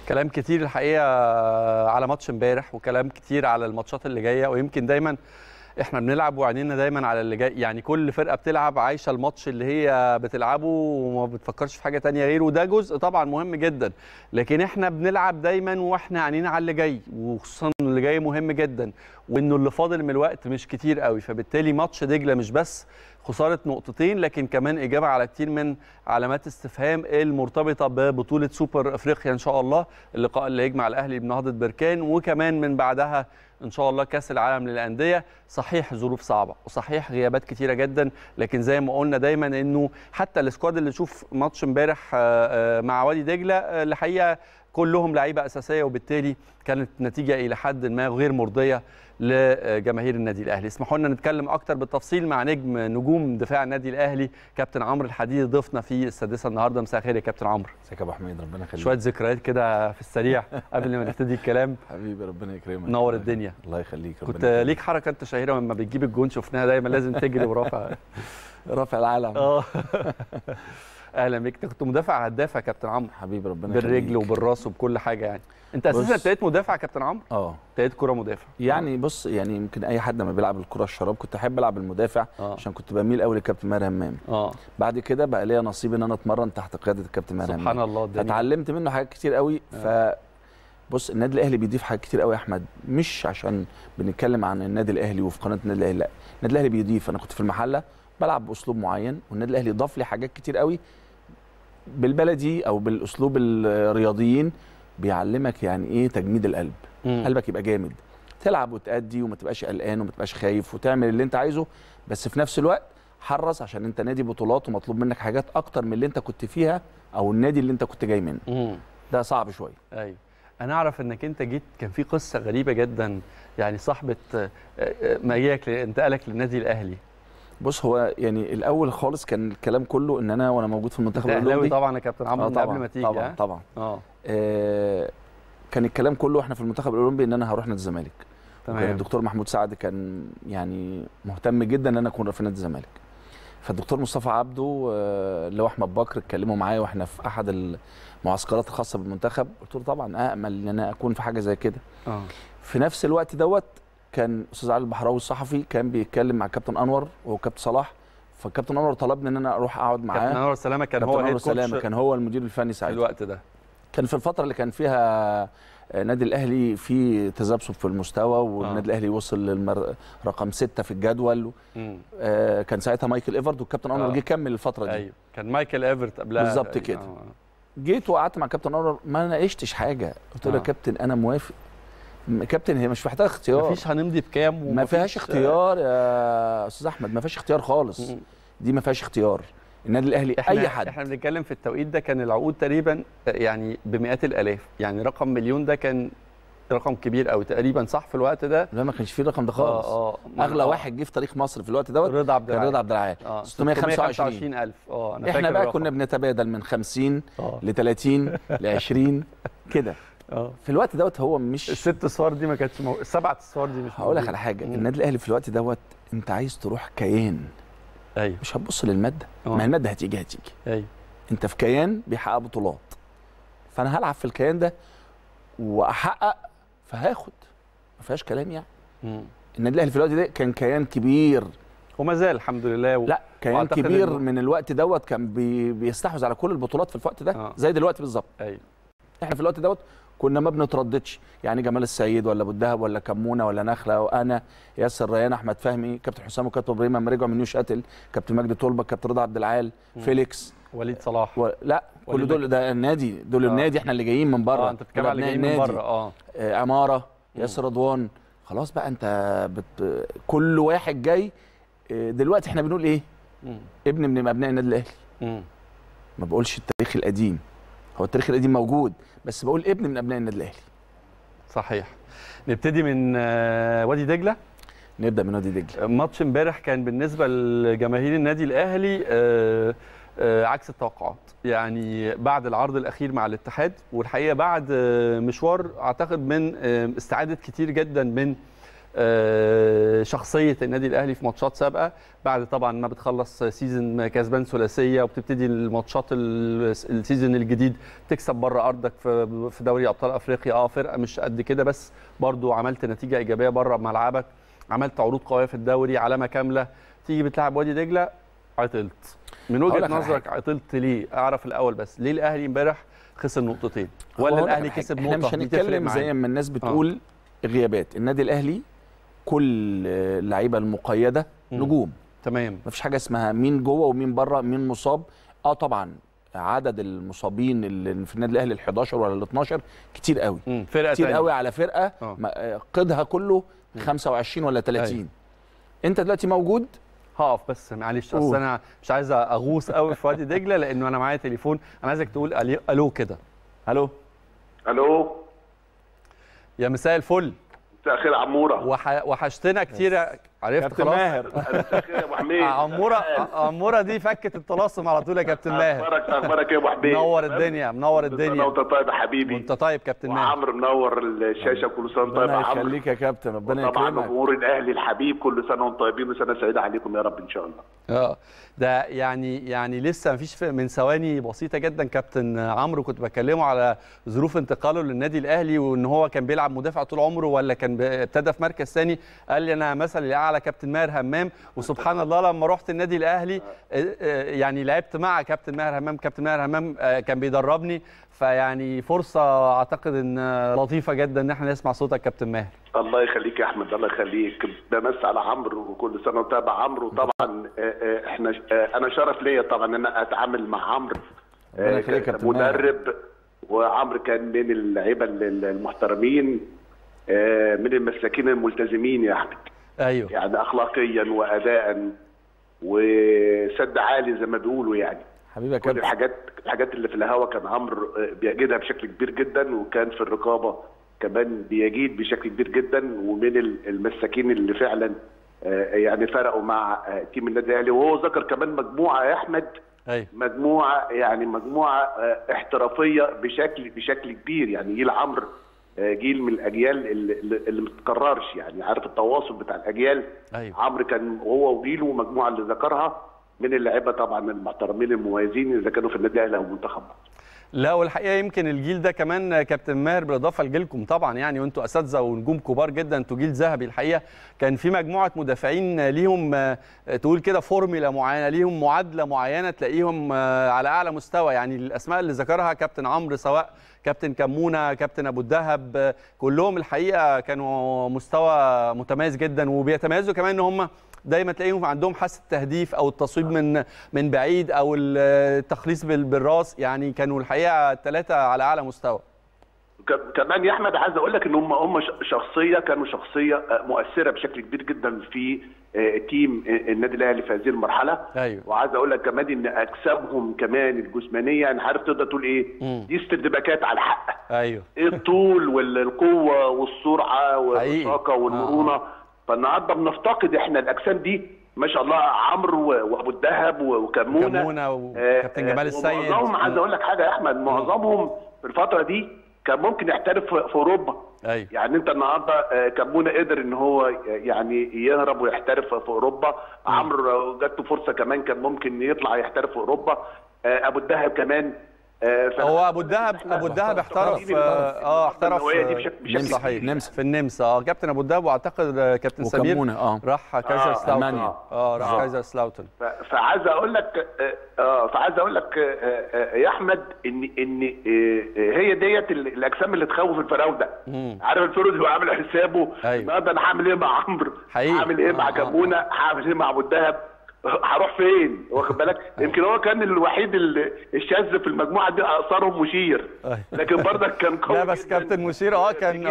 كلام كتير الحقيقه على ماتش امبارح، وكلام كتير على الماتشات اللي جايه، ويمكن دايما احنا بنلعب وعينينا دايما على اللي جاي. يعني كل فرقه بتلعب عايشه الماتش اللي هي بتلعبه وما بتفكرش في حاجه تانية غيره، وده جزء طبعا مهم جدا. لكن احنا بنلعب دايما واحنا عينينا على اللي جاي، وخصوصا اللي جاي مهم جدا، وانه اللي فاضل من الوقت مش كتير قوي. فبالتالي ماتش دجله مش بس خساره نقطتين، لكن كمان اجابه على كتير من علامات استفهام المرتبطه ببطوله سوبر افريقيا ان شاء الله، اللقاء اللي هيجمع الاهلي بنهضه بركان، وكمان من بعدها ان شاء الله كاس العالم للانديه. صحيح ظروف صعبه، وصحيح غيابات كتيره جدا، لكن زي ما قلنا دايما انه حتى السكواد اللي شوف ماتش امبارح مع وادي دجله الحقيقه كلهم لعيبه اساسيه، وبالتالي كانت نتيجه الى حد ما غير مرضيه لجماهير النادي الاهلي. اسمحوا لنا نتكلم اكتر بالتفصيل مع نجوم دفاع النادي الاهلي كابتن عمرو الحديدي ضيفنا في السادسه النهارده. مساء الخير يا كابتن عمرو. ازيك يا ابو حميد؟ ربنا يخليك. شويه ذكريات كده في السريع قبل ما نبتدي الكلام. حبيبي ربنا يكرمك. نور الدنيا. الله يخليك. كنت ليك حركه انت شهيره لما بتجيب الجون، شفناها دايما لازم تجري ورافع رافع العلم. اهلا بيك. انت كنت مدافع هداف يا كابتن عمرو. حبيبي ربنا يخليك. بالرجل وبالراس وبكل حاجه يعني. انت اساسا ابتديت مدافع يا كابتن عمرو؟ ابتديت كره مدافع. يعني بص، يعني يمكن اي حد لما بيلعب الكره الشراب كنت احب العب المدافع عشان كنت بميل قوي للكابتن ماهر همام. بعد كده بقى ليا نصيب ان انا اتمرن تحت قياده الكابتن ماهر همام. سبحان الله. فتعلمت منه حاجات كتير قوي. بص، النادي الاهلي بيضيف حاجات كتير قوي يا احمد، مش عشان بنتكلم عن النادي الاهلي وفي قناه النادي الاهلي، لا، النادي الاهلي بيضيف. انا كنت في المحله بلعب باسلوب معين، والنادي الاهلي ضاف لي حاجات كتير قوي بالبلدي او بالاسلوب الرياضيين، بيعلمك يعني ايه تجميد القلب. قلبك يبقى جامد، تلعب وتأدي وما تبقاش قلقان وما تبقاش خايف، وتعمل اللي انت عايزه، بس في نفس الوقت حرص عشان انت نادي بطولات ومطلوب منك حاجات اكتر من اللي انت كت فيها او النادي اللي انت كنت جاي منه. ده صعب شويه. ايوه، انا اعرف انك انت جيت، كان في قصه غريبه جدا، يعني صاحبه مجيئك انتقالك للنادي الاهلي. بص، هو يعني الاول خالص كان الكلام كله ان وانا موجود في المنتخب الاولمبي طبعا يا كابتن عمرو قبل ما تيجي. طبعا كان الكلام كله احنا في المنتخب الاولمبي ان انا هروح نادي الزمالك. تمام. الدكتور محمود سعد كان يعني مهتم جدا ان انا اكون في نادي الزمالك. فالدكتور مصطفى عبده اللي هو احمد بكر اتكلموا معايا واحنا في احد المعسكرات الخاصه بالمنتخب، قلت له طبعا امل ان انا اكون في حاجه زي كده. في نفس الوقت كان استاذ علي البحراوي الصحفي كان بيتكلم مع كابتن انور وكابتن صلاح، فالكابتن انور طلبني ان انا اروح اقعد معاه. كابتن انور سلامه كان هو هيد كوتش، كان هو المدير الفني ساعتها. في الوقت ده كان في الفتره اللي كان فيها النادي الاهلي في تذبذب في المستوى، والنادي الاهلي وصل رقم 6 في الجدول. كان ساعتها مايكل ايفرت، والكابتن انور جه كمل الفتره دي. ايوه، كان مايكل ايفرت قبلها بالظبط كده. جيت وقعدت مع كابتن انور، ما ناقشتش حاجه، قلت له يا كابتن انا موافق. كابتن هي مش محتاجه اختيار، مفيش هنمضي بكام، ما فيهاش اختيار يا استاذ احمد، ما فيهاش اختيار خالص. دي ما فيهاش اختيار. النادي الاهلي اي حد. احنا بنتكلم في التوقيت ده كان العقود تقريبا يعني بمئات الالاف، يعني رقم مليون ده كان رقم كبير قوي تقريبا، صح في الوقت ده؟ لا، ما كانش فيه الرقم ده خالص. اغلى واحد جه في تاريخ مصر في الوقت دوت رضا عبد العال. رضا عبد العال 625,000. احنا بقى كنا بنتبادل من 50 ل 30 ل 20 كده. في الوقت دوت هو مش الست صفار دي ما كانتش السبعه صفار دي مش هقول لك على حاجه. النادي الاهلي في الوقت دوت انت عايز تروح كيان. ايوه، مش هتبص للماده. ما الماده هتيجي. ايوه، انت في كيان بيحقق بطولات، فانا هلعب في الكيان ده واحقق، فهاخد، ما فيهاش كلام يعني. النادي الاهلي في الوقت ده كان كيان كبير وما زال الحمد لله. لا، كيان كبير من الوقت دوت، كان بيستحوذ على كل البطولات في الوقت ده. زي دلوقتي بالظبط. ايوه، احنا في الوقت دوت كنا ما بنترددش، يعني جمال السيد ولا ابو الدهب ولا كمونه ولا نخله، وانا ياسر ريان، احمد فهمي، كابتن حسام وكابتن ابراهيم لما رجعوا من نيو شاتل، كابتن مجدي طلبه، كابتن رضا عبد العال، فيليكس، وليد صلاح. لا، كل دول ده النادي، دول النادي، احنا اللي جايين من بره. انت بتتكلم على اللي جايين من بره. عماره، ياسر رضوان، خلاص بقى انت كل واحد جاي. دلوقتي احنا بنقول ايه؟ ابن من ابناء النادي الاهلي. ما بقولش التاريخ القديم، هو التاريخ القديم موجود، بس بقول ابن من ابناء النادي الاهلي. صحيح. نبتدي من وادي دجله. نبدا من وادي دجله. ماتش امبارح كان بالنسبه لجماهير النادي الاهلي عكس التوقعات، يعني بعد العرض الاخير مع الاتحاد، والحقيقه بعد مشوار اعتقد من استعاده كتير جدا من شخصيه النادي الاهلي في ماتشات سابقه، بعد طبعا ما بتخلص سيزون كسبان ثلاثيه وبتبتدي الماتشات السيزون الجديد تكسب بره ارضك في دوري ابطال افريقيا. فرقه مش قد كده بس برضو عملت نتيجه ايجابيه بره ملعبك، عملت عروض قويه في الدوري، علامه كامله، تيجي بتلعب وادي دجله عطلت. من وجهه نظرك عطلت ليه؟ اعرف الاول بس ليه الاهلي امبارح خسر نقطتين ولا الاهلي كسب نقطه؟ احنا مش هنتكلم زي ما الناس بتقول غيابات. النادي الاهلي كل اللعيبه المقيده نجوم، تمام، مفيش حاجه اسمها مين جوه ومين بره مين مصاب. طبعا عدد المصابين اللي في النادي الاهلي ال11 ولا ال12 كتير قوي، فرقه كتير تانية. قوي على فرقه قيدها كله 25 ولا 30. انت دلوقتي موجود. هقف بس معلش، اصل انا مش عايز اغوص قوي في وادي دجله لانه انا معايا تليفون، انا عايزك تقول الو كده. الو يا مساء الفل. مساء الخير عموره. وحشتنا كتير. عرفت كابتن خلاص. ماهر. مساء الخير يا ابو حميد. عموره دي فكت الطلاسم على طول يا كابتن ماهر. اخبارك ايه يا ابو حميد؟ منور الدنيا منور الدنيا. وانت طيب يا حبيبي. وانت طيب كابتن ماهر. وعمرو منور الشاشه، كل سنه طيب يا عمرو. ربنا يخليك يا كابتن، ربنا يكرمك. طبعا جمهور الاهلي الحبيب كل سنه وانتم طيبين وسنه سعيده عليكم يا رب ان شاء الله. ده يعني لسه مفيش من ثواني بسيطه جدا كابتن عمرو كنت بكلمه على ظروف انتقاله للنادي الاهلي، وان هو كان بيلعب مدافع طول عمره ولا كان ابتدى في مركز ثاني. قال لي انا مثلي الاعلى كابتن ماهر همام، وسبحان الله لما رحت النادي الاهلي يعني لعبت مع كابتن ماهر همام. كابتن ماهر همام كان بيدربني، فيعني فرصه اعتقد ان لطيفه جدا ان احنا نسمع صوتك كابتن ماهر. الله يخليك يا احمد، الله يخليك. بمس على عمرو وكل سنه وتابع عمرو. طبعا احنا انا شرف ليا طبعا ان انا اتعامل مع عمرو مدرب، وعمرو كان من اللعيبه المحترمين، من المساكين الملتزمين يا احمد. ايوه يعني اخلاقيا واداء وسد عالي زي ما بيقولوا يعني. حبيبي يا كابتن. الحاجات اللي في الهوا كان عمرو بيجيدها بشكل كبير جدا، وكان في الرقابه كمان بيجيد بشكل كبير جدا، ومن المساكين اللي فعلا يعني فرقوا مع تيم النادي الاهلي. وهو ذكر كمان مجموعه يا احمد. أيوة. مجموعه احترافيه بشكل كبير. يعني جيل عمرو جيل من الاجيال اللي ما بتتكررش، يعني عارف التواصل بتاع الاجيال. أيوة. عمرو كان هو وجيله ومجموعه اللي ذكرها من اللعيبه طبعا المحترمين المميزين اذا كانوا في النادي الاهلي او المنتخب. لا والحقيقه يمكن الجيل ده كمان كابتن ماهر بالاضافه لجيلكم طبعا يعني، وانتوا اساتذه ونجوم كبار جدا، انتوا جيل ذهبي الحقيقه. كان في مجموعه مدافعين ليهم تقول كده فورمولا معينه، ليهم معادله معينه تلاقيهم على اعلى مستوى. يعني الاسماء اللي ذكرها كابتن عمرو، سواء كابتن كمونه، كابتن بو الدهب، كلهم الحقيقه كانوا مستوى متميز جدا، وبيتميزوا كمان ان هم دايما تلاقيهم عندهم حاسه التهديف او التصويب من بعيد او التخليص بالراس. يعني كانوا الحقيقه الثلاثه على اعلى مستوى. كمان يا احمد عايز اقول لك ان هم كانوا شخصيه مؤثره بشكل كبير جدا في تيم النادي الاهلي في هذه المرحله. أيوة. وعايز اقول لك كمان ان اجسامهم كمان الجسمانيه، يعني عارف تقدر تقول ايه؟ دي استردباكات على الحق. ايوه الطول والقوه والسرعه والطاقه والمرونه. فالنهارده بنفتقد احنا الاجسام دي ما شاء الله. عمرو وابو الدهب وكمونه وكابتن جمال السيد. معظمهم عايز اقول لك حاجه يا احمد، معظمهم في الفتره دي كان ممكن يحترف في اوروبا. أيوة. يعني انت النهارده كمونه قدر ان هو يعني يهرب ويحترف في اوروبا. عمرو جات له فرصه كمان كان ممكن يطلع يحترف في اوروبا. ابو الدهب كمان هو ابو الدهب احترف احترف صحيح في النمسا. كابتن ابو الدهب، واعتقد كابتن سمير راح كايزر سلاوتن. راح كايزر سلاوتن. فعايز اقول لك يا احمد ان هي ديت الاجسام اللي تخوف الفراوده. عارف الفرود هو عامل حسابه النهارده انا هعمل ايه مع عمرو، هعمل ايه مع كمونه، هعمل ايه مع ابو الدهب، هروح فين؟ واخد بالك؟ يمكن هو كان الوحيد الشاذ في المجموعه دي، اقصرهم مشير، لكن برضك كان قوي. لا بس كابتن مشير كان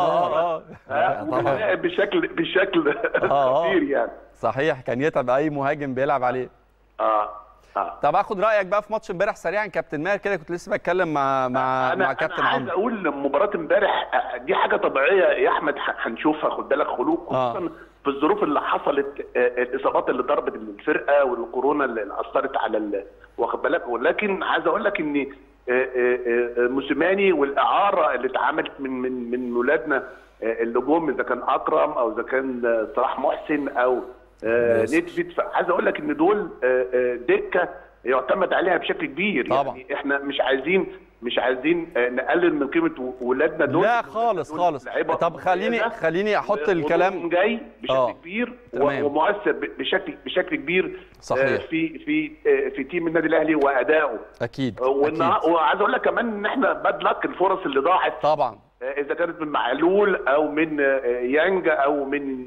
بشكل خطير يعني. صحيح، كان يتعب اي مهاجم بيلعب عليه. طب اخد رايك بقى في ماتش امبارح سريعا كابتن ماهر كده. كنت لسه بتكلم مع كابتن عمرو. عايز اقول مباراه امبارح دي حاجه طبيعيه يا احمد هنشوفها، خد بالك خلوق خصوصا في الظروف اللي حصلت، الاصابات اللي ضربت الفرقه والكورونا اللي اثرت على واخد بالك. ولكن عايز اقول لك ان موسيماني والاعاره اللي اتعملت من ولادنا اللي جم، اذا كان اكرم او اذا كان صلاح محسن او نيدفيد. فعايز اقول لك ان دول دكه يعتمد عليها بشكل كبير. طبعا. يعني احنا مش عايزين نقلل من قيمه ولادنا دول. لا خالص خالص. طب خليني احط الكلام جاي بشكل كبير ومؤثر بشكل كبير. صحيح. في تيم النادي الاهلي وادائه اكيد. وعايز اقول لك كمان ان احنا باد لك الفرص اللي ضاعت طبعا، اذا كانت من معلول او من يانج او من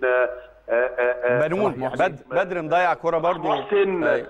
بنون. بدر مضيع كوره برضو، محسن،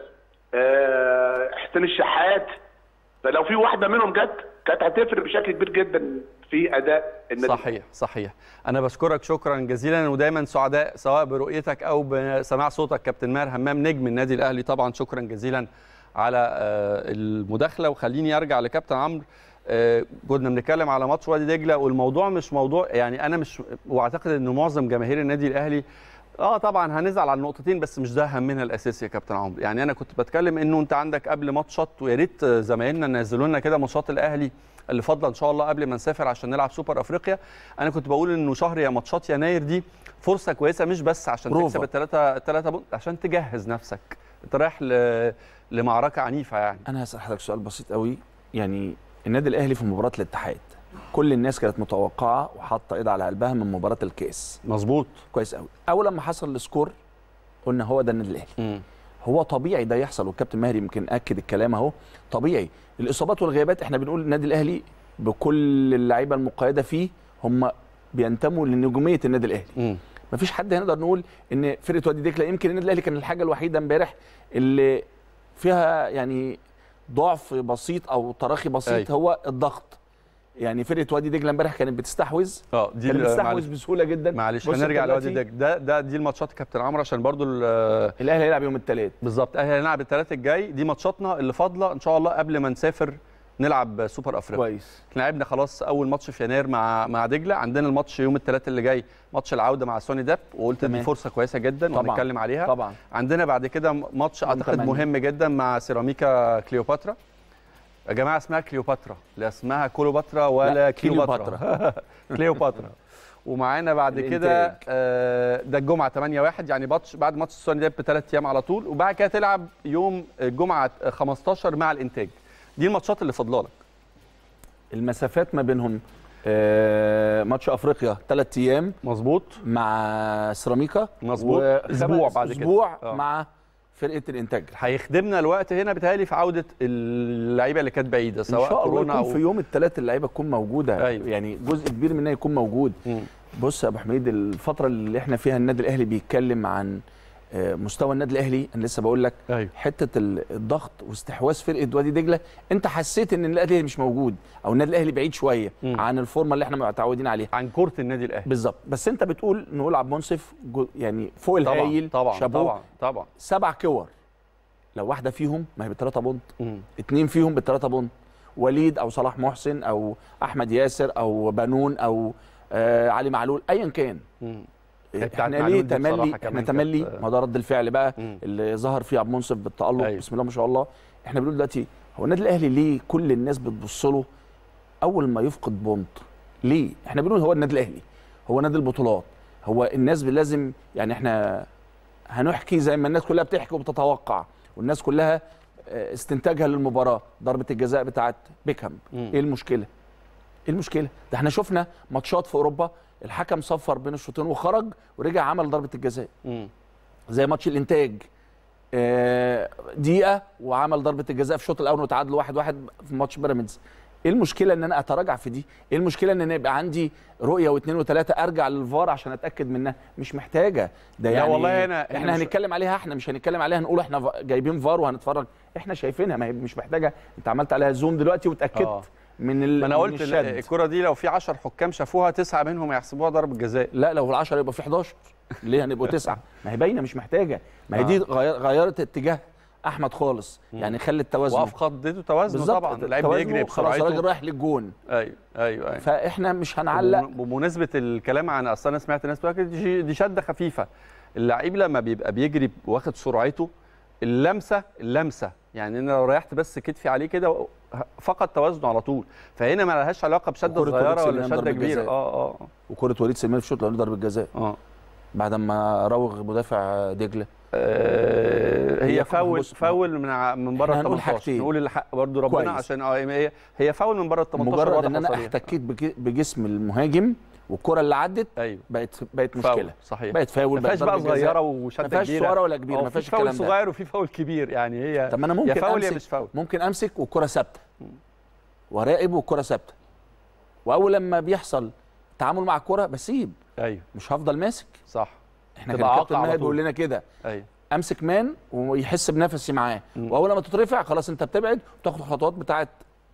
حسين الشحات. فلو في واحده منهم كانت هتفرق بشكل كبير جدا في اداء النادي. صحيح. انا بشكرك شكرا جزيلا، ودايما سعداء سواء برؤيتك او بسماع صوتك كابتن ماهر همام نجم النادي الاهلي. طبعا شكرا جزيلا على المداخله. وخليني ارجع لكابتن عمرو. كنا بنتكلم على ماتش وادي دجله، والموضوع مش موضوع يعني انا مش، واعتقد ان معظم جماهير النادي الاهلي طبعا هنزعل على النقطتين، بس مش ده همنا الاساسي يا كابتن عمرو. يعني انا كنت بتكلم انه انت عندك قبل ماتشات، ويا ريت زمايلنا ننزلوا لنا كده ماتشات الاهلي اللي فاضله ان شاء الله قبل ما نسافر عشان نلعب سوبر افريقيا. انا كنت بقول انه شهر يا ماتشات يناير دي فرصه كويسه، مش بس عشان تكسب الثلاثه بونت، عشان تجهز نفسك. انت رايح لمعركه عنيفه. يعني انا هسال حضرتك سؤال بسيط قوي. يعني النادي الاهلي في مباراه الاتحاد كل الناس كانت متوقعه وحاطه ايد على قلبها من مباراه الكاس. مظبوط. كويس قوي. اول لما حصل السكور قلنا هو ده النادي الاهلي. هو طبيعي ده يحصل، والكابتن ماهر يمكن اكد الكلام اهو. طبيعي الاصابات والغيابات، احنا بنقول النادي الاهلي بكل اللعيبه المقيده فيه هم بينتموا لنجوميه النادي الاهلي. مفيش حد هنقدر نقول ان فرقه وادي دجله، يمكن النادي الاهلي كان الحاجه الوحيده امبارح اللي فيها يعني ضعف بسيط او تراخي بسيط هو الضغط. يعني فرقه وادي دجله امبارح كانت بتستحوذ بسهوله جدا. معلش هنرجع لوادي دجله. دي الماتشات كابتن عمرو، عشان برضو الاهلي هيلعب يوم الثلاث. بالظبط، الاهلي هيلعب الثلاث الجاي. دي ماتشاتنا اللي فاضله ان شاء الله قبل ما نسافر نلعب سوبر افريقيا. كويس. احنا لعبنا خلاص اول ماتش في يناير مع دجله. عندنا الماتش يوم الثلاث اللي جاي، ماتش العوده مع سوني داب، وقلت دي فرصه كويسه جدا وهنتكلم عليها. طبعا. عندنا بعد كده ماتش اعتقد مهم جدا مع سيراميكا كليوباترا. يا جماعه اسمها كليوباترا، لا اسمها كليوباترا ولا كليوباترا. كليوباترا. ومعانا بعد كده ده الجمعه 8/1، يعني بعد ماتش السوني داب ب3 ايام على طول، وبعد كده تلعب يوم الجمعه 15 مع الانتاج. دي الماتشات اللي فاضله لك. المسافات ما بينهم ماتش افريقيا 3 ايام مظبوط مع سيراميكا، مظبوط اسبوع بعد كده اسبوع مع فرقه الانتاج. هيخدمنا الوقت هنا بيتهيألي في عوده اللعيبه اللي كانت بعيده، سواء ان شاء الله كورونا يكون في يوم الثلاث اللعيبه تكون موجوده. أيوة. يعني جزء كبير منها يكون موجود. بص يا ابو حميد، الفتره اللي احنا فيها النادي الاهلي بيتكلم عن مستوى النادي الاهلي. انا لسه بقول لك حته الضغط واستحواذ فرقه وادي دجله، انت حسيت ان النادي الاهلي مش موجود او النادي الاهلي بعيد شويه عن الفورمه اللي احنا متعودين عليها، عن كره النادي الاهلي بالظبط. بس انت بتقول نقول عبد المنصف يعني فوق الهايل. طبعا 7 كور، لو واحده فيهم ما هي ب3 بونت، 2 فيهم ب3 بونت، وليد او صلاح محسن او احمد ياسر او بنون او علي معلول ايا كان. احنا ليه تملي؟ احنا تملي ما ده رد الفعل بقى اللي ظهر فيه عبد المنصف بالتألق. بسم الله ما شاء الله. احنا بنقول دلوقتي هو النادي الاهلي ليه كل الناس بتبص له اول ما يفقد بونت؟ ليه؟ احنا بنقول هو النادي الاهلي هو نادي البطولات، هو الناس لازم يعني احنا هنحكي زي ما الناس كلها بتحكي وبتتوقع، والناس كلها استنتاجها للمباراه ضربه الجزاء بتاعت بيكهام. ايه المشكله؟ ايه المشكله؟ ده احنا شفنا ماتشات في اوروبا الحكم صفر بين الشوطين وخرج ورجع عمل ضربه الجزاء. زي ماتش الانتاج دقيقه وعمل ضربه الجزاء في الشوط الاول وتعادلوا 1-1 في ماتش بيراميدز. ايه المشكله ان انا اتراجع في دي؟ ايه المشكله ان انا يبقى عندي رؤيه واثنين وثلاثه ارجع للفار عشان اتاكد منها؟ مش محتاجه ده. يعني لا والله احنا هنتكلم عليها، احنا مش هنتكلم عليها نقول احنا جايبين فار وهنتفرج، احنا شايفينها، ما هي مش محتاجه. انت عملت عليها زوم دلوقتي واتاكدت ما انا قلت الكره دي لو في 10 حكام شافوها 9 منهم هيحسبوها ضربه جزاء. لا لو ال10 يبقى في 11. ليه هنبقوا 9؟ ما هي باينه مش محتاجه. ما هي دي غيرت اتجاه احمد خالص، يعني خلت توازنه وافقدته توازنه طبعا. اللعيب بيجري خلاص الراجل رايح للجون. ايوه فاحنا مش هنعلق. بمناسبه الكلام عن اصل انا سمعت ناس بتقول دي شده خفيفه. اللعيب لما بيبقى بيجري واخد سرعته اللمسه يعني انا لو ريحت بس كتفي عليه كده فقد توازنه على طول. فهنا ما لهاش علاقه بشده صغيره ولا شده كبيره. وكره وليد سليمان في الشوط الاولاني ضربه جزاء بعد ما راوغ مدافع دجله. هي فاول من بره ال 18. نقول الحق برضو ربنا كويس. عشان هي فاول من بره ال 18. مجرد ان انا احتكيت بجسم المهاجم والكره اللي عدت بقت مشكله. صحيح. بقت فاول. ما فيهاش بقى صغيره وشده كبيره، ما فيهاش صغيره ولا كبيره، ما فيهاش الكلام ده. فاول صغير وفي فاول كبير، يعني هي طب انا ممكن فاول يا مش فاول. ممكن امسك والكره ثابته وراقب والكره ثابته، واول لما بيحصل تعامل مع الكره بسيب. مش هفضل ماسك. صح. احنا كان الكابتن ماهر بيقول لنا كده. امسك مان ويحس بنفسي معاه، واول لما تترفع خلاص انت بتبعد وتاخد الخطوات بتاعت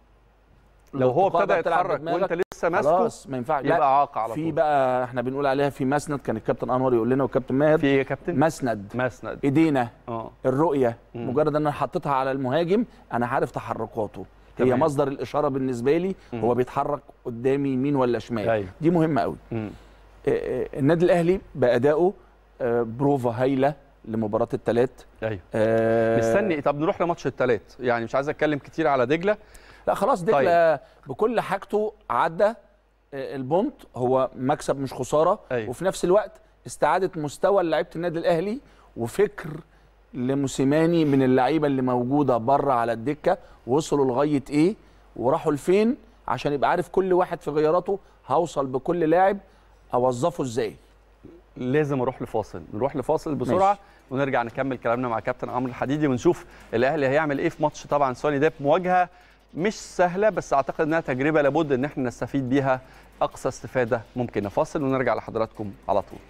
لو هو ابتدى يتحرك وانت لسه ماسكه خلاص ما ينفعش. يبقى عاقه على طول. في بقى احنا بنقول عليها في مسند، كان الكابتن انور يقول لنا والكابتن ماهر في يا كابتن مسند ايدينا الرؤيه. مجرد ان انا حطيتها على المهاجم انا عارف تحركاته. هي مصدر الاشاره بالنسبه لي. هو بيتحرك قدامي يمين ولا شمال. دي مهمه قوي. النادي الاهلي بادائه بروفا هايله لمباراه الثلاث. مستني. طب نروح لماتش الثلاث، يعني مش عايز اتكلم كتير على دجله. لا خلاص دجله بكل حاجته عدى البونت، هو مكسب مش خساره. وفي نفس الوقت استعاده مستوى لعيبه النادي الاهلي وفكر لموسيماني من اللعيبه اللي موجوده بره على الدكه، وصلوا لغايه ايه وراحوا لفين، عشان يبقى عارف كل واحد في غياراته هوصل بكل لاعب اوظفه ازاي. لازم نروح لفاصل بسرعه ماشي. ونرجع نكمل كلامنا مع كابتن عمرو الحديدي ونشوف الاهلي هيعمل ايه في ماتش طبعا سوني ديب. مواجهه مش سهله بس اعتقد انها تجربه لابد ان احنا نستفيد بيها اقصى استفاده ممكنه. فاصل ونرجع لحضراتكم على طول.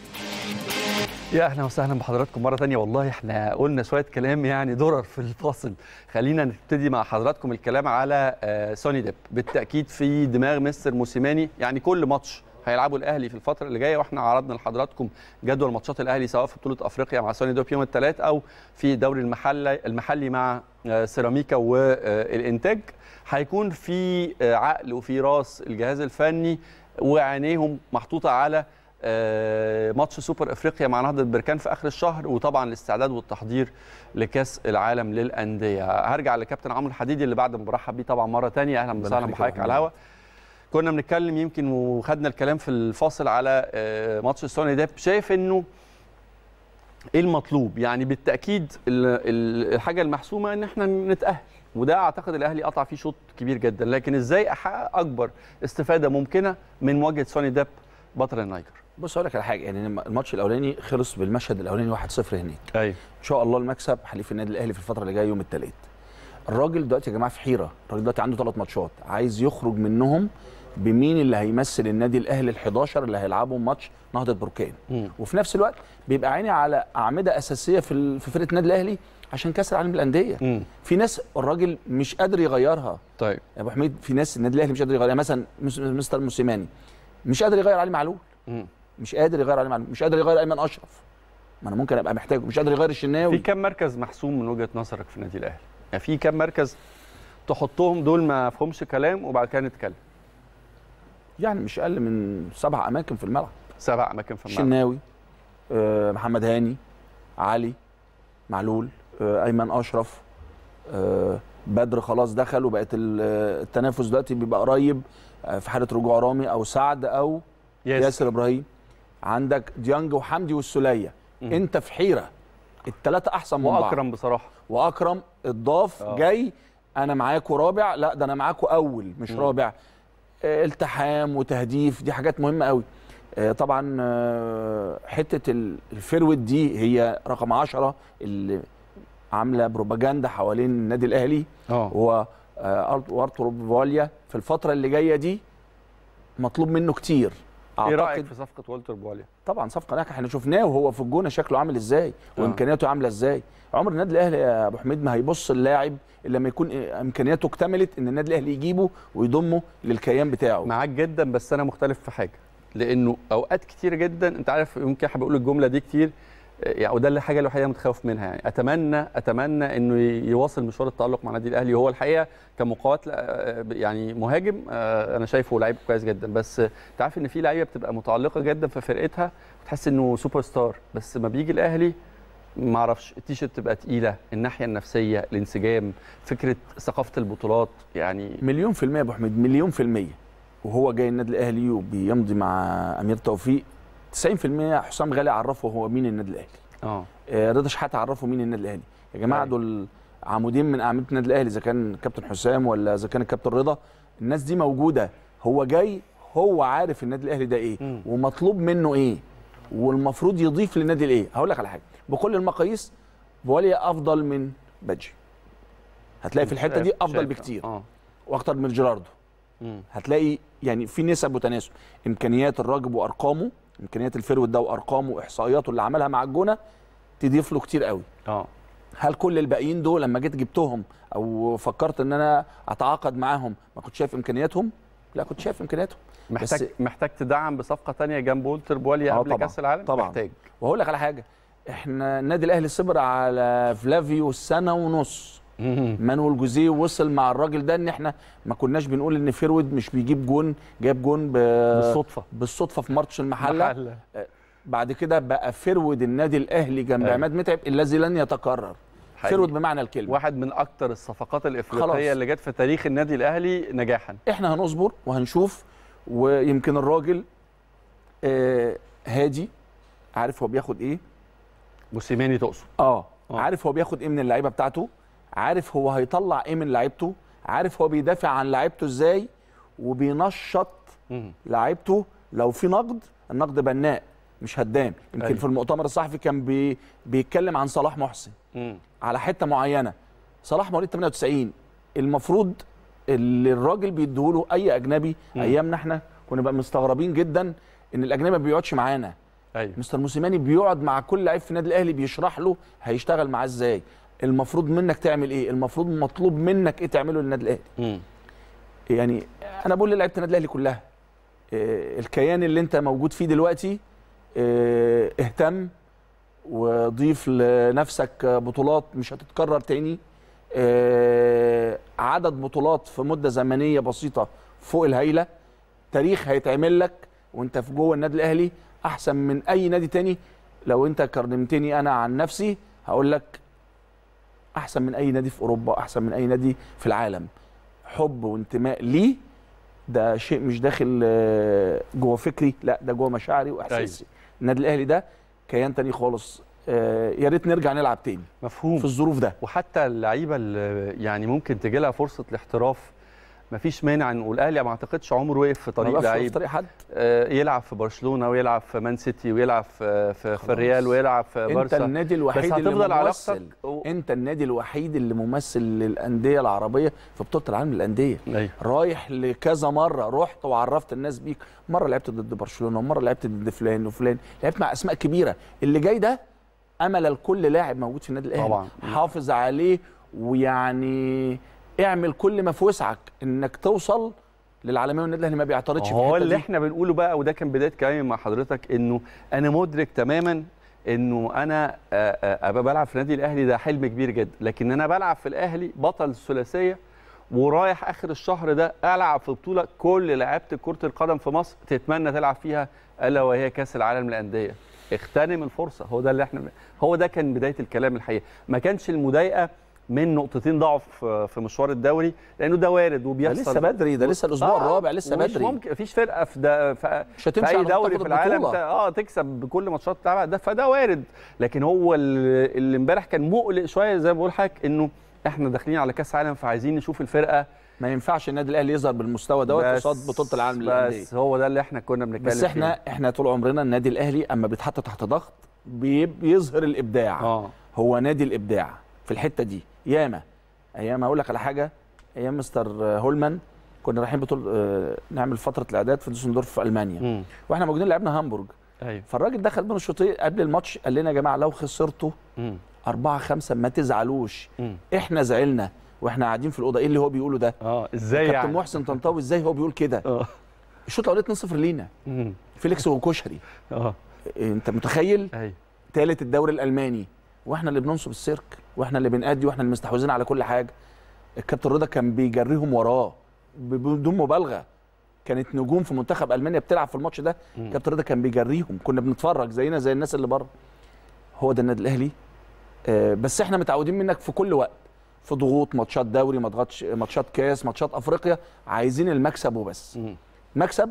يا اهلا وسهلا بحضراتكم مره ثانيه. والله احنا قلنا شويه كلام يعني درر في الفاصل. خلينا نبتدي مع حضراتكم الكلام على سوني ديب. بالتاكيد في دماغ مستر موسيماني يعني كل ماتش هيلعبوا الاهلي في الفتره اللي جايه، واحنا عرضنا لحضراتكم جدول ماتشات الاهلي سواء في بطوله افريقيا مع سوني ديب يوم الثلاث او في دوري المحلي مع سيراميكا والانتاج. هيكون في عقل وفي راس الجهاز الفني وعينيهم محطوطه على ماتش سوبر افريقيا مع نهضه بركان في اخر الشهر، وطبعا الاستعداد والتحضير لكاس العالم للانديه. هرجع لكابتن عمرو الحديدي اللي بعد ما برحب بيه طبعا مره ثانيه. اهلا وسهلا بحضرتك على الهواء. كنا بنتكلم يمكن وخدنا الكلام في الفاصل على ماتش سوني ديب. شايف انه ايه المطلوب؟ يعني بالتاكيد الحاجه المحسومه ان احنا نتاهل، وده اعتقد الاهلي قطع فيه شوط كبير جدا، لكن ازاي احقق اكبر استفاده ممكنه من مواجهه سوني ديب بطل النيجر؟ بص اقول لك على حاجه، يعني الماتش الاولاني خلص بالمشهد الاولاني 1-0 هناك. ايوه ان شاء الله المكسب حليف النادي الاهلي في الفتره اللي جايه يوم الثلاث. الراجل دلوقتي يا جماعه في حيره، الراجل دلوقتي عنده 3 ماتشات عايز يخرج منهم بمين اللي هيمثل النادي الاهلي ال11 اللي هيلعبوا ماتش نهضه بركان. وفي نفس الوقت بيبقى عيني على اعمده اساسيه في فرقه النادي الاهلي عشان كاس العالم للانديه. في ناس الراجل مش قادر يغيرها. طيب يا ابو حميد في ناس النادي الاهلي مش قادر يغيرها، مثلا مستر موسيماني مش قادر يغير علي معلول. مش قادر يغير علي معلول، مش قادر يغير ايمن اشرف، ما انا ممكن ابقى محتاجه. مش قادر يغير الشناوي. في كام مركز محسوم من وجهه نظرك في النادي الاهلي؟ يعني في كام مركز تحطهم دول ما فيهمش كلام وبعد كده نتكلم؟ يعني مش اقل من 7 اماكن في الملعب. 7 اماكن في الملعب. شناوي، محمد هاني، علي معلول، ايمن اشرف، بدر خلاص دخل وبقت التنافس دلوقتي بيبقى قريب في حاله رجوع رامي او سعد او ياسر ابراهيم. عندك ديانج وحمدي والسوليه. انت في حيره. الثلاثه احسن من بعض. واكرم بصراحه. واكرم اتضاف جاي. انا معاكم رابع، لا ده انا معاكم اول مش رابع. التحام وتهديف دي حاجات مهمه قوي. طبعا حته الفيرود دي هي رقم 10 اللي عامله بروباجندا حوالين النادي الاهلي. هو ارتور بواليا في الفتره اللي جايه دي مطلوب منه كتير. ايه رايك في صفقه والتر بواليا؟ طبعا صفقه ناجحه، احنا شفناه وهو في الجونه شكله عامل ازاي وامكانياته عامله ازاي. عمر النادي الاهلي يا ابو حميد ما هيبص اللاعب الا لما يكون امكانياته اكتملت ان النادي الاهلي يجيبه ويضمه للكيان بتاعه. معاك جدا، بس انا مختلف في حاجه، لانه اوقات كتير جدا انت عارف يمكن احب اقول الجمله دي كتير يعني، وده الحاجه الوحيده اللي متخوف منها. يعني اتمنى انه يواصل مشوار التالق مع النادي الاهلي. وهو الحقيقه كمقاومات يعني مهاجم انا شايفه لعيب كويس جدا، بس انت عارف ان في لعيبه بتبقى متالقه جدا في فرقتها وتحس انه سوبر ستار، بس ما بيجي الاهلي ما اعرفش التيشيرت تبقى تقيله، الناحيه النفسيه، الانسجام، فكره ثقافه البطولات، يعني مليون في المية يا ابو حميد، مليون في المية. وهو جاي النادي الاهلي وبيمضي مع امير توفيق 90% حسام غالي عرفه هو مين النادي الاهلي. رضا شحاته عرفه مين النادي الاهلي. يا جماعه دول عمودين من اعمده النادي الاهلي، اذا كان كابتن حسام ولا اذا كان الكابتن رضا، الناس دي موجوده. هو جاي هو عارف النادي الاهلي ده ايه ومطلوب منه ايه والمفروض يضيف للنادي الايه. هقول لك على حاجه، بكل المقاييس بواليا افضل من بادجي، هتلاقي في الحته دي افضل بكتير واكتر من جيراردو. هتلاقي يعني في نسب وتناسب، امكانيات الراجل وارقامه، امكانيات الفيرود ده وارقامه واحصائياته اللي عملها مع الجونه تضيف له كتير قوي. هل كل الباقيين دول لما جيت جبتهم او فكرت ان انا اتعاقد معاهم ما كنت شايف امكانياتهم؟ لا، كنت شايف امكانياتهم. محتاج تدعم بصفقه ثانيه جنب والتر بواليا قبل كاس العالم طبعا. محتاج. وهقول لك على حاجه، احنا النادي الاهلي صبر على فلافيو سنه ونص. مانويل جوزيه وصل مع الراجل ده ان احنا ما كناش بنقول ان فيرود مش بيجيب جون، جاب جون بالصدفه في ماتش المحله. بعد كده بقى فيرود النادي الاهلي جنب عماد متعب الذي لن يتكرر. فيرود بمعنى الكلمه، واحد من اكتر الصفقات الافريقيه اللي جت في تاريخ النادي الاهلي نجاحا. احنا هنصبر وهنشوف، ويمكن الراجل هادي، عارف هو بياخد ايه. موسيماني تقصد؟ عارف هو بياخد ايه من اللعيبه بتاعته، عارف هو هيطلع ايه من لعيبته، عارف هو بيدافع عن لعيبته ازاي، وبينشط لعيبته. لو في نقد، النقد بناء مش هدام. يمكن في المؤتمر الصحفي كان بيتكلم عن صلاح محسن على حته معينه. صلاح مواليد 98، المفروض اللي الراجل بيديهوله اي اجنبي ايامنا احنا كنا بقى مستغربين جدا ان الاجنبي ما بيقعدش معانا. مستر موسيماني بيقعد مع كل لعيب في النادي الاهلي بيشرح له هيشتغل معاه ازاي، المفروض منك تعمل ايه، المفروض مطلوب منك ايه تعمله للنادي الاهلي. يعني انا بقول للعيبه النادي الاهلي كلها، الكيان اللي انت موجود فيه دلوقتي اهتم وضيف لنفسك بطولات مش هتتكرر تاني. عدد بطولات في مده زمنيه بسيطه فوق الهايله. تاريخ هيتعمل لك وانت في جوه النادي الاهلي احسن من اي نادي تاني. لو انت كرمتني انا عن نفسي هقول لك احسن من اي نادي في اوروبا، احسن من اي نادي في العالم. حب وانتماء ليه، ده شيء مش داخل جوه فكري، لا ده جوه مشاعري واحساسي. النادي الاهلي ده كيان تاني خالص. يا ريت نرجع نلعب تاني. مفهوم. في الظروف ده. وحتى اللعيبه اللي يعني ممكن تجي لها فرصه الاحتراف مفيش مانع نقول الاهلي ما اعتقدش عمره وقف في طريق لعيب، في طريق حد. يلعب في برشلونه ويلعب في مان سيتي ويلعب في الريال ويلعب في بارسا. انت النادي الوحيد اللي ممثل، انت النادي الوحيد اللي ممثل للانديه العربيه في بطوله العالم للانديه. رايح لكذا مره، رحت وعرفت الناس بيك. مره لعبت ضد برشلونه ومره لعبت ضد فلان وفلان، لعبت مع اسماء كبيره. اللي جاي ده امل لكل لاعب موجود في النادي الاهلي طبعا. حافظ عليه، ويعني اعمل كل ما في وسعك انك توصل للعالميه. والنادي الاهلي ما بيعترضش في الحته دي. هو اللي احنا بنقوله بقى، وده كان بدايه كلامي مع حضرتك، انه انا مدرك تماما انه انا ابقى بلعب في النادي الاهلي ده حلم كبير جدا، لكن انا بلعب في الاهلي بطل الثلاثيه ورايح اخر الشهر ده العب في بطوله كل لعيبه كره القدم في مصر تتمنى تلعب فيها، الا وهي كاس العالم للانديه. اغتنم الفرصه. هو ده كان بدايه الكلام الحقيقه. ما كانش المضايقه من نقطتين ضعف في مشوار الدوري، لانه ده وارد وبيحصل. لسه بدري، ده لسه الاسبوع الرابع، لسه بدري. مش ممكن، مفيش فرقه في اي دوري في العالم تكسب بكل ماتشات بتاعها ده، فده وارد. لكن هو اللي امبارح كان مقلق شويه زي ما بقول لحضرتك، انه احنا داخلين على كاس عالم فعايزين نشوف الفرقه. ما ينفعش النادي الاهلي يظهر بالمستوى دوت قصاد بطوله العالم للانديه. بس هو ده اللي احنا كنا بنتكلم بس احنا طول عمرنا النادي الاهلي اما بيتحط تحت ضغط بيظهر الابداع. هو نادي الابداع في الحته دي. ياما ايام اقول لك على حاجه، ايام مستر هولمان كنا رايحين بطول نعمل فتره الاعداد في دوسندورف في المانيا. واحنا موجودين لعبنا هامبورج. فالراجل دخل بين الشوطين قبل الماتش قال لنا يا جماعه لو خسرتوا 4-5 ما تزعلوش. احنا زعلنا واحنا قاعدين في الاوضه. ايه اللي هو بيقوله ده؟ ازاي يعني كابتن محسن طنطاوي ازاي هو بيقول كده؟ الشوط الاولاني 2-0 لينا. فيليكس وكشري. انت متخيل؟ ثالث الدوري الالماني، واحنا اللي بننصب السيرك، واحنا اللي بنأدي، واحنا اللي مستحوذين على كل حاجه. الكابتن رضا كان بيجريهم وراه بدون مبالغه. كانت نجوم في منتخب المانيا بتلعب في الماتش ده. الكابتن رضا كان بيجريهم، كنا بنتفرج زينا زي الناس اللي بره. هو ده النادي الاهلي بس احنا متعودين منك في كل وقت، في ضغوط ماتشات دوري، ماتشات كاس، ماتشات افريقيا، عايزين المكسب وبس. مكسب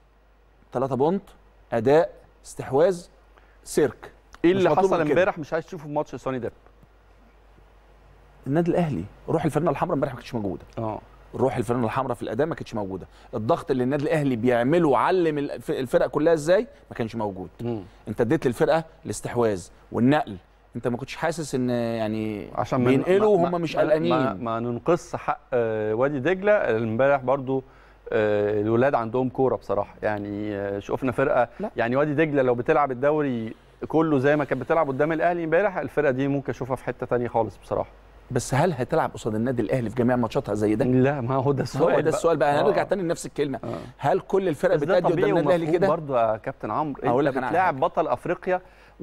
3 بونت، اداء، استحواذ، سيرك. ايه اللي حصل امبارح مش عايز تشوفه في ماتش سوني ديب؟ النادي الاهلي روح الفانله الحمراء امبارح ما كانتش موجوده. روح الفانله الحمراء في الاداء ما كانتش موجوده. الضغط اللي النادي الاهلي بيعمله علم الفرق كلها ازاي ما كانش موجود. انت اديت للفرقه الاستحواذ والنقل، انت ما كنتش حاسس ان يعني عشان بينقلوا وهم مش قلقانين. ما ننقص حق وادي دجله. امبارح برضو الولاد عندهم كوره بصراحه، يعني شفنا فرقه لا. يعني وادي دجله لو بتلعب الدوري كله زي ما كانت بتلعب قدام الاهلي امبارح، الفرقه دي ممكن اشوفها في حته ثانيه خالص بصراحه. بس هل هتلعب قصاد النادي الاهلي في جميع ماتشاتها زي ده؟ لا، ما هو ده السؤال. هو ده السؤال بقى. هنرجع تاني لنفس الكلمه. هل كل الفرق بتأدي قدام النادي الاهلي كده؟ برضه يا كابتن عمرو، انت بتلاعب بطل افريقيا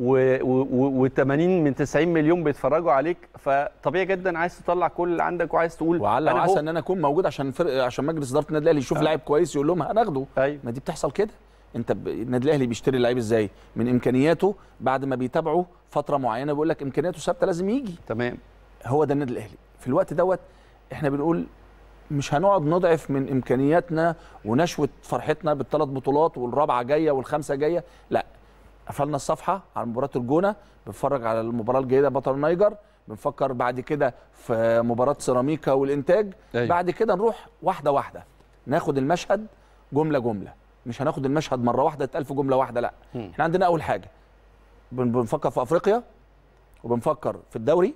و80 من 90 مليون بيتفرجوا عليك، فطبيعي جدا عايز تطلع كل اللي عندك وعايز تقول وعلى وعسى ان انا اكون موجود عشان مجلس اداره النادي الاهلي يشوف لاعب كويس يقول لهم هناخده. ما دي بتحصل كده. انت النادي الاهلي بيشتري اللعيب ازاي؟ من امكانياته، بعد ما بيتابعوا فتره معينه بيقول لك امكانياته ثابته لازم يجي. تمام. هو ده النادي الاهلي في الوقت دوت. احنا بنقول مش هنقعد نضعف من امكانياتنا ونشوه فرحتنا بال3 بطولات والرابعه جايه والخامسه جايه، لا. قفلنا الصفحه على مباراه الجونه، بنتفرج على المباراه الجيده بطل النيجر، بنفكر بعد كده في مباراه سيراميكا والانتاج. بعد كده نروح واحده واحده، ناخد المشهد جمله جمله، مش هناخد المشهد مره واحده يتقال في جمله واحده، لا. احنا عندنا اول حاجه بنفكر في افريقيا، وبنفكر في الدوري،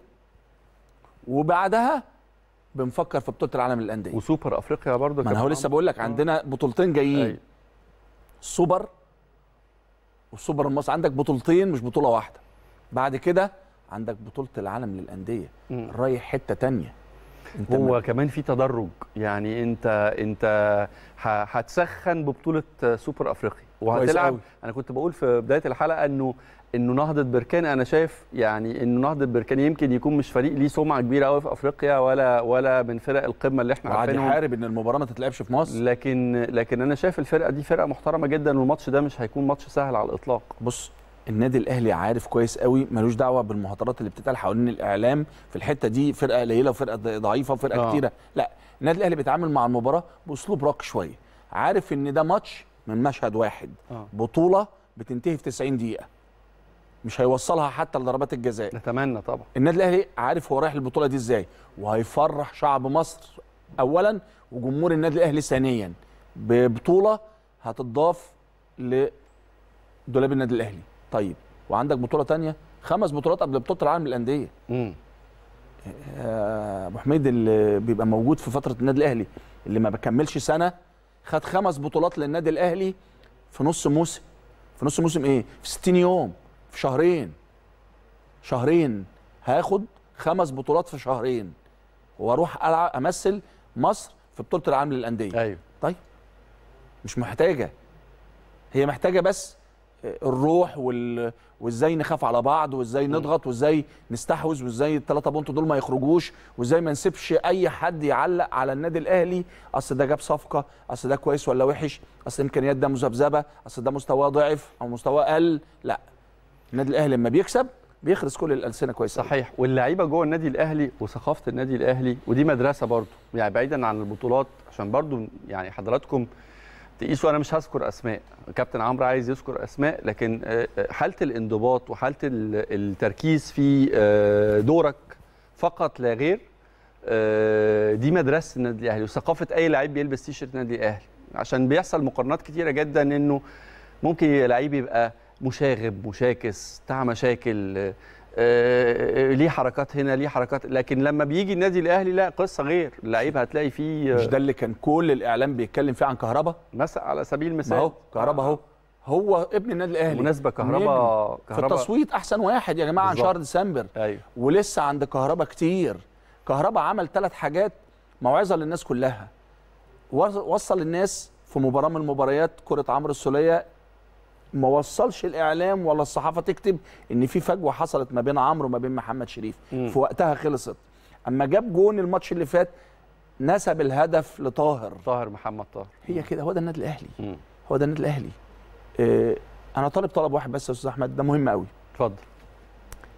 وبعدها بنفكر في بطوله العالم للانديه وسوبر افريقيا برضه. ما انا هو لسه بقول لك عندنا بطولتين جايين. السوبر والسوبر المصري، عندك بطولتين مش بطوله واحده. بعد كده عندك بطوله العالم للانديه رايح حته ثانيه. هو كمان في تدرج، يعني انت هتسخن ببطوله سوبر افريقيا وهتلعب. انا كنت بقول في بدايه الحلقه انه نهضه بركان، انا شايف يعني انه نهضه بركان يمكن يكون مش فريق ليه سمعه كبيره قوي في افريقيا ولا من فرق القمه اللي احنا عارفينهم، وقاعد يحارب ان المباراه ما تتلعبش في مصر. لكن انا شايف الفرقه دي فرقه محترمه جدا، والماتش ده مش هيكون ماتش سهل على الاطلاق. بص، النادي الاهلي عارف كويس قوي، ملوش دعوه بالمهاترات اللي بتتقال حوالين الاعلام في الحته دي، فرقه قليله وفرقه ضعيفه وفرقه كتيره، لا. النادي الاهلي بيتعامل مع المباراه باسلوب راقي شويه، عارف ان ده ماتش من مشهد واحد. بطوله بتنتهي في 90 دقيقه، مش هيوصلها حتى لضربات الجزاء. نتمنى طبعا. النادي الاهلي عارف هو رايح البطوله دي ازاي، وهيفرح شعب مصر اولا وجمهور النادي الاهلي ثانيا ببطوله هتضاف لدولاب النادي الاهلي. طيب، وعندك بطوله ثانيه، 5 بطولات قبل بطوله العالم للانديه. ابو حميد اللي بيبقى موجود في فتره النادي الاهلي اللي ما بكملش سنه، خد 5 بطولات للنادي الاهلي في نص موسم. في نص موسم ايه؟ في 60 يوم، في شهرين هاخد 5 بطولات في شهرين، واروح امثل مصر في بطوله العالم للانديه. ايوه. طيب، مش محتاجه، هي محتاجه بس الروح وازاي نخاف على بعض، وازاي نضغط، وازاي نستحوذ، وازاي ال3 بونت دول ما يخرجوش، وازاي ما نسيبش اي حد يعلق على النادي الاهلي اصل ده جاب صفقه، اصل ده كويس ولا وحش، اصل الامكانيات ده مذبذبه، اصل ده مستواه ضعف او مستواه قل. لا، النادي الاهلي لما بيكسب بيخرس كل الالسنه كويسه. صحيح. واللعيبه جوه النادي الاهلي وثقافه النادي الاهلي، ودي مدرسه برضه، يعني بعيدا عن البطولات، عشان برضه يعني حضراتكم تقيسوا. انا مش هذكر اسماء، كابتن عمرو عايز يذكر اسماء، لكن حاله الانضباط وحاله التركيز في دورك فقط لا غير، دي مدرسه النادي الاهلي وثقافه اي لعيب بيلبس تيشيرت النادي الاهلي. عشان بيحصل مقارنات كتيره جدا انه ممكن لعيب يبقى مشاغب مشاكس بتاع مشاكل، ليه حركات هنا ليه حركات، لكن لما بيجي النادي الاهلي لا، قصه غير. اللعيب هتلاقي فيه، مش ده اللي كان كل الاعلام بيتكلم فيه عن كهربا مثلا على سبيل المثال؟ اهو كهربا هو ابن النادي الاهلي. بالمناسبه كهربا في التصويت احسن واحد يا جماعه عن شهر ديسمبر. أيوه. ولسه عند كهربا كتير. كهربا عمل 3 حاجات موعظه للناس كلها، وصل الناس في مباراه من المباريات كره عمرو السوليه، ما وصلش الاعلام ولا الصحافه تكتب ان في فجوه حصلت ما بين عمرو وما بين محمد شريف. في وقتها خلصت. اما جاب جون الماتش اللي فات نسب الهدف لطاهر محمد طاهر. هي كده، هو ده النادي الاهلي. هو ده النادي الاهلي. انا طالب طلب واحد بس يا استاذ احمد، ده مهم قوي. اتفضل.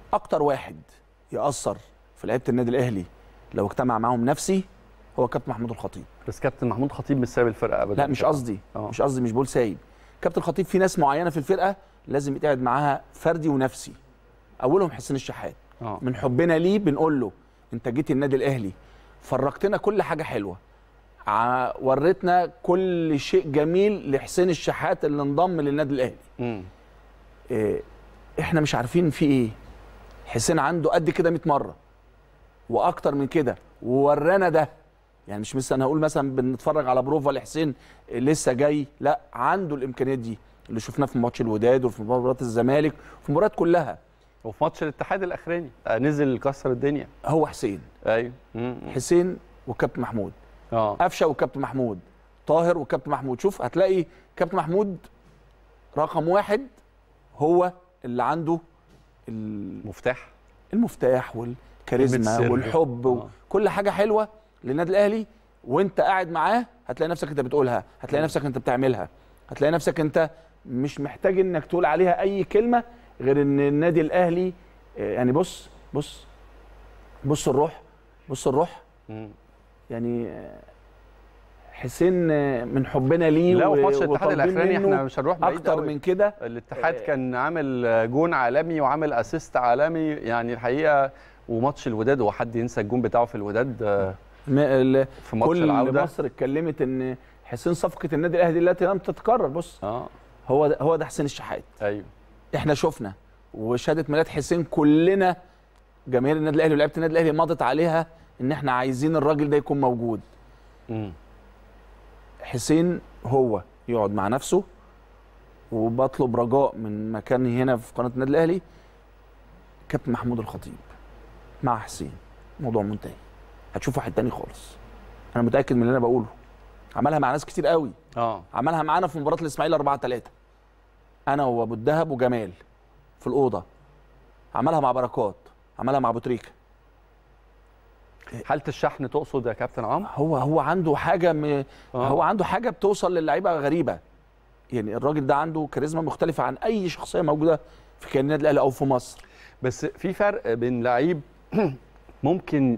اكتر واحد ياثر في لعيبه النادي الاهلي لو اجتمع معاهم نفسي هو كابتن محمود الخطيب. بس كابتن محمود الخطيب مش سايب الفرقه ابدا. لا مش قصدي مش بقول سايب. كابتن الخطيب في ناس معينه في الفرقه لازم يتقعد معاها فردي ونفسي، اولهم حسين الشحات. من حبنا ليه بنقول له انت جيت النادي الاهلي فرجتنا كل حاجه حلوه، وريتنا كل شيء جميل لحسين الشحات اللي انضم للنادي الاهلي. احنا مش عارفين في ايه. حسين عنده قد كده 100 مره واكتر من كده وورانا ده، يعني مش مثلا هقول مثلا بنتفرج على بروفا لحسين لسه جاي، لا عنده الامكانيات دي اللي شفناه في ماتش الوداد وفي مباراه الزمالك وفي المباريات كلها وفي ماتش الاتحاد الاخراني نزل كسر الدنيا. هو حسين. ايوه حسين وكابتن محمود، قفشه وكابتن محمود، طاهر وكابتن محمود. شوف هتلاقي كابتن محمود رقم 1 هو اللي عنده المفتاح والكاريزما والحب وكل حاجه حلوه للنادي الاهلي، وانت قاعد معاه هتلاقي نفسك انت بتقولها، هتلاقي نفسك انت بتعملها، هتلاقي نفسك انت مش محتاج انك تقول عليها اي كلمه غير ان النادي الاهلي يعني بص الروح يعني حسين من حبنا ليه. لا وفي ماتش الاتحاد الاخراني احنا مش هنروح بعيد اكتر من كده. الاتحاد كان عامل جون عالمي وعامل اسيست عالمي يعني الحقيقه، وماتش الوداد هو حد ينسى الجون بتاعه في الوداد في ماتش العوده. كل مصر اتكلمت ان حسين صفقه النادي الاهلي التي لم تتكرر. بص هو ده حسين الشحات. ايوه احنا شفنا وشهاده ميلاد حسين كلنا جماهير النادي الاهلي ولاعيبه النادي الاهلي مضت عليها ان احنا عايزين الراجل ده يكون موجود. حسين هو يقعد مع نفسه، وبطلب رجاء من مكاني هنا في قناه النادي الاهلي كابتن محمود الخطيب مع حسين، موضوع منتهي. هتشوف واحد تاني خالص، انا متاكد من اللي انا بقوله. عملها مع ناس كتير قوي. عملها معانا في مباراه الاسماعيلي 4-3 انا وابو الدهب وجمال في الاوضه، عملها مع بركات، عملها مع ابو تريكه. حاله الشحن تقصد يا كابتن عمرو؟ هو عنده حاجه هو عنده حاجه بتوصل للعيبه غريبه. يعني الراجل ده عنده كاريزما مختلفه عن اي شخصيه موجوده في كيان النادي الاهلي او في مصر. بس في فرق بين لعيب ممكن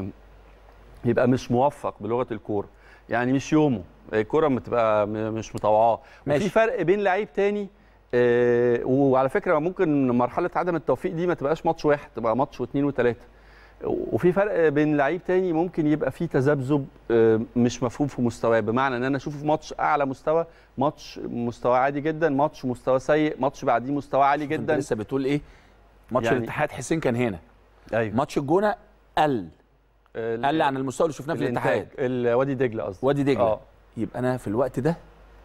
يبقى مش موفق بلغه الكوره، يعني مش يومه الكوره بتبقى مش مطوعاه، وفي فرق بين لعيب تاني وعلى فكره ممكن مرحله عدم التوفيق دي ما تبقاش ماتش واحد، تبقى ماتش واثنين وثلاثه. وفي فرق بين لعيب تاني ممكن يبقى فيه تذبذب مش مفهوم في مستواه، بمعنى ان انا اشوفه في ماتش اعلى مستوى، ماتش مستوى عادي جدا، ماتش مستوى سيء، ماتش بعديه مستوى عالي جدا. انت لسه بتقول ايه؟ ماتش يعني الاتحاد حسين كان هنا. ايوه ماتش الجونه قل عن المستوى اللي شفناه في الاتحاد. وادي دجله قصدي. وادي دجله. يبقى انا في الوقت ده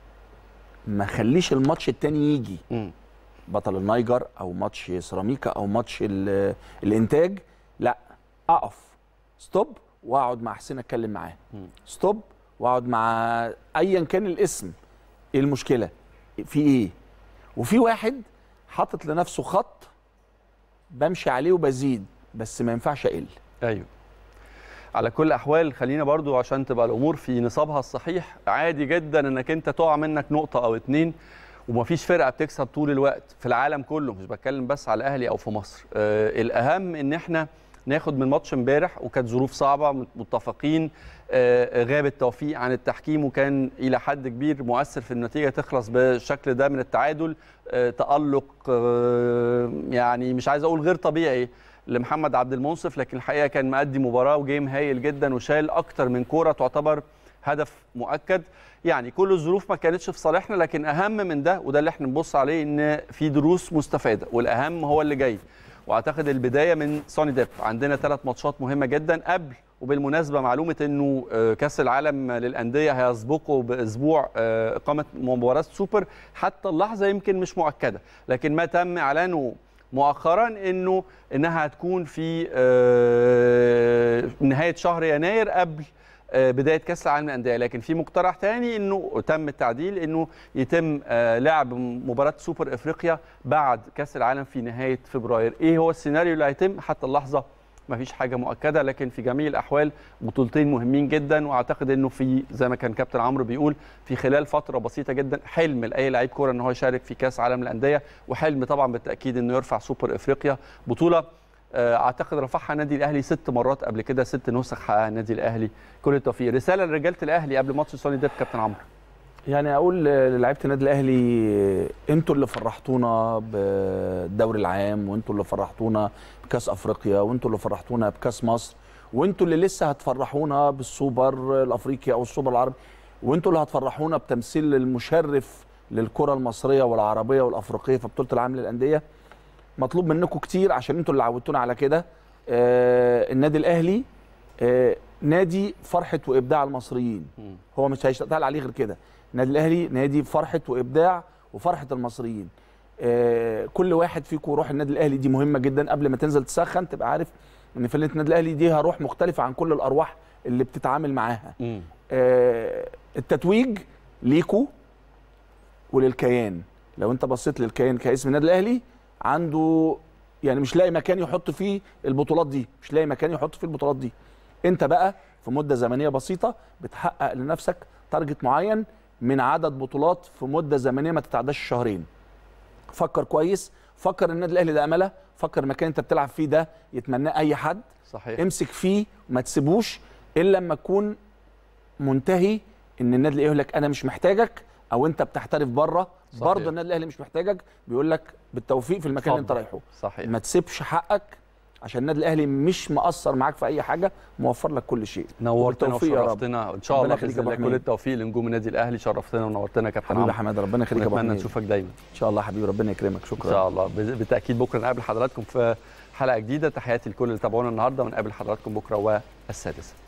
ما خليش الماتش التاني يجي بطل النيجر او ماتش سيراميكا او ماتش الانتاج، لا اقف ستوب واقعد مع حسين اتكلم معاه، ستوب واقعد مع ايا كان الاسم، ايه المشكله في ايه. وفي واحد حاطط لنفسه خط بمشي عليه وبزيد، بس ما ينفعش اقل. ايوه على كل الاحوال خلينا برضو عشان تبقى الامور في نصابها الصحيح، عادي جدا انك انت تقع منك نقطه او اتنين، ومفيش فرقه بتكسب طول الوقت في العالم كله، مش بتكلم بس على الاهلي او في مصر. الاهم ان احنا ناخد من ماتش امبارح، وكانت ظروف صعبه متفقين، غاب التوفيق عن التحكيم وكان الى حد كبير مؤثر في النتيجه تخلص بالشكل ده من التعادل. تألق يعني مش عايز اقول غير طبيعي لمحمد عبد المنصف، لكن الحقيقه كان مأدي مباراه وجيم هايل جدا وشايل اكتر من كوره تعتبر هدف مؤكد. يعني كل الظروف ما كانتش في صالحنا، لكن اهم من ده وده اللي احنا بنبص عليه ان في دروس مستفاده، والاهم هو اللي جاي. واعتقد البدايه من سوني ديب، عندنا 3 ماتشات مهمه جدا قبل، وبالمناسبه معلومه انه كاس العالم للانديه هيسبقه باسبوع اقامه مباراه سوبر، حتى اللحظه يمكن مش مؤكده، لكن ما تم اعلانه مؤخرا انها هتكون في نهايه شهر يناير قبل بدايه كاس العالم للانديه. لكن في مقترح ثاني انه تم التعديل انه يتم لعب مباراه سوبر افريقيا بعد كاس العالم في نهايه فبراير. ايه هو السيناريو اللي هيتم؟ حتى اللحظه ما فيش حاجه مؤكده، لكن في جميع الاحوال بطولتين مهمين جدا، واعتقد انه في زي ما كان كابتن عمرو بيقول في خلال فتره بسيطه جدا حلم لاي لعيب كوره ان هو يشارك في كاس عالم للانديه، وحلم طبعا بالتاكيد انه يرفع سوبر افريقيا، بطوله اعتقد رفعها النادي الاهلي 6 مرات قبل كده، 6 نسخ حققها النادي الاهلي. كل التوفيق. رساله لرجاله الاهلي قبل ماتش سوني ديب كابتن عمرو. يعني اقول للاعيبه النادي الاهلي انتوا اللي فرحتونا بالدوري العام، وانتوا اللي فرحتونا بكاس افريقيا، وانتوا اللي فرحتونا بكاس مصر، وانتوا اللي لسه هتفرحونا بالسوبر الافريقي او السوبر العربي، وانتوا اللي هتفرحونا بتمثيل المشرف للكره المصريه والعربيه والافريقيه في بطوله العالم للانديه. مطلوب منكم كتير عشان انتوا اللي عودتونا على كده. النادي الاهلي نادي فرحه وابداع المصريين، هو مش هيشتغل عليه غير كده. النادي الاهلي نادي فرحه وابداع وفرحه المصريين. كل واحد فيكم روح النادي الاهلي دي مهمه جدا. قبل ما تنزل تسخن تبقى عارف ان فانلة النادي الاهلي دي روح مختلفه عن كل الارواح اللي بتتعامل معاها. التتويج ليكوا وللكيان. لو انت بصيت للكيان كاسم النادي الاهلي، عنده يعني مش لاقي مكان يحط فيه البطولات دي، مش لاقي مكان يحط فيه البطولات دي. انت بقى في مده زمنيه بسيطه بتحقق لنفسك تارجت معين من عدد بطولات في مده زمنيه ما تتعداش الشهرين. فكر كويس، فكر النادي الاهلي ده امله، فكر المكان انت بتلعب فيه ده يتمناه اي حد. صحيح. امسك فيه وما تسيبوش الا لما تكون منتهي ان النادي الاهلي يقول لك انا مش محتاجك، او انت بتحترف بره. برضه النادي الاهلي مش محتاجك، بيقول لك بالتوفيق في المكان اللي انت رايحه. صحيح. ما تسيبش حقك عشان النادي الاهلي مش مقصر معاك في اي حاجه، موفر لك كل شيء. نورتنا وشرفتنا ان شاء الله باذن الله. كل التوفيق لنجوم النادي الاهلي. شرفتنا ونورتنا يا كابتن عمرو. حبيبي حماده، ربنا يخليك يا ابو حميد. اتمنى نشوفك دايما ان شاء الله حبيبي، ربنا يكرمك. شكرا ان شاء الله. بالتاكيد بكره نقابل حضراتكم في حلقه جديده. تحياتي لكل اللي تابعونا النهارده، ونقابل حضراتكم بكره والسادسه.